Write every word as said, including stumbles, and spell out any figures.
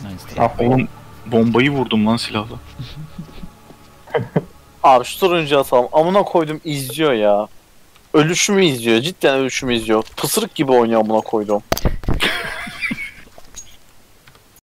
Nice. Ah oğlum bombayı vurdum lan silahla. Abi şu turuncu atalım. Amına koydum izliyor ya. Ölüşümü izliyor. Cidden ölüşümü izliyor. Pısırık gibi oynuyor amına koydum.